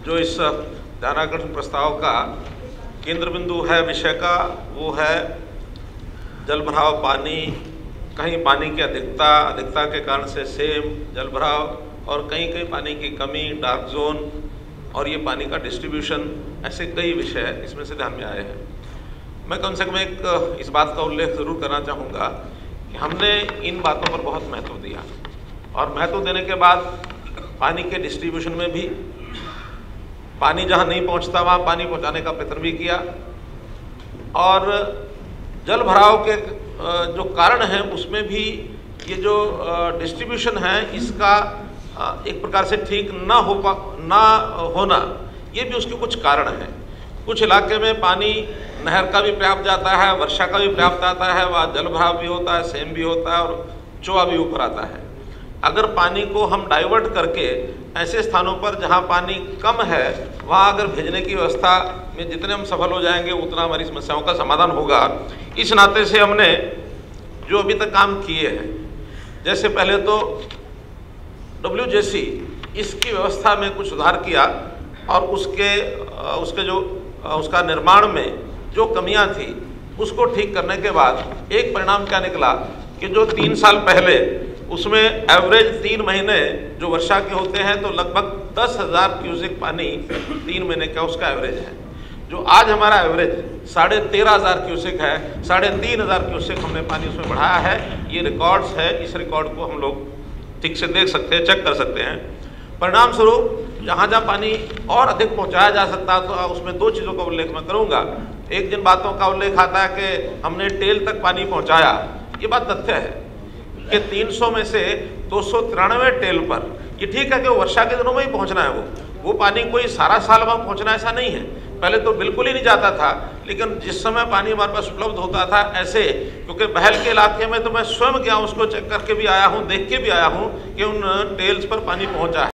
जो इस ध्यानाकर्षण प्रस्ताव का केंद्र बिंदु है विषय का, वो है जल भराव पानी, कहीं पानी की अधिकता के कारण से सेम जल भराव और कहीं कहीं पानी की कमी, डार्क जोन और ये पानी का डिस्ट्रीब्यूशन, ऐसे कई विषय इसमें से ध्यान में आए हैं। मैं कम से कम एक इस बात का उल्लेख ज़रूर करना चाहूँगा कि हमने इन बातों पर बहुत महत्व दिया और महत्व देने के बाद पानी के डिस्ट्रीब्यूशन में भी पानी जहाँ नहीं पहुँचता वहाँ पानी पहुँचाने का प्रयत्न भी किया और जल भराव के जो कारण हैं उसमें भी ये जो डिस्ट्रीब्यूशन है इसका एक प्रकार से ठीक ना होना, ये भी उसके कुछ कारण हैं। कुछ इलाके में पानी नहर का भी पर्याप्त जाता है, वर्षा का भी पर्याप्त आता है, वहाँ जल भराव भी होता है, सेम भी होता है और चोआ भी ऊपर आता है। अगर पानी को हम डाइवर्ट करके ऐसे स्थानों पर जहाँ पानी कम है वहाँ अगर भेजने की व्यवस्था में जितने हम सफल हो जाएंगे उतना हमारी समस्याओं का समाधान होगा। इस नाते से हमने जो अभी तक काम किए हैं, जैसे पहले तो WJC इसकी व्यवस्था में कुछ सुधार किया और उसका निर्माण में जो कमियां थी उसको ठीक करने के बाद एक परिणाम क्या निकला कि जो 3 साल पहले उसमें एवरेज 3 महीने जो वर्षा के होते हैं तो लगभग 10,000 क्यूसेक पानी 3 महीने का उसका एवरेज है। जो आज हमारा एवरेज 13,500 क्यूसेक है, 3,500 क्यूसेक हमने पानी उसमें बढ़ाया है। ये रिकॉर्ड्स है, इस रिकॉर्ड को हम लोग ठीक से देख सकते हैं, चेक कर सकते हैं। परिणाम स्वरूप जहाँ जहाँ पानी और अधिक पहुँचाया जा सकता है तो उसमें 2 चीज़ों का उल्लेख मैं करूँगा। एक जिन बातों का उल्लेख आता है कि हमने टेल तक पानी पहुँचाया, ये बात तथ्य है कि 300 में से 293 टेल पर, ये ठीक है कि वर्षा के दिनों में ही पहुँचना है, वो पानी कोई सारा साल वहाँ पहुँचना ऐसा नहीं है। पहले तो बिल्कुल ही नहीं जाता था, लेकिन जिस समय पानी हमारे पास उपलब्ध होता था ऐसे, क्योंकि बहल के इलाके में तो मैं स्वयं गया उसको चेक करके भी आया हूँ, देख के भी आया हूँ कि उन टेल्स पर पानी पहुँचा है।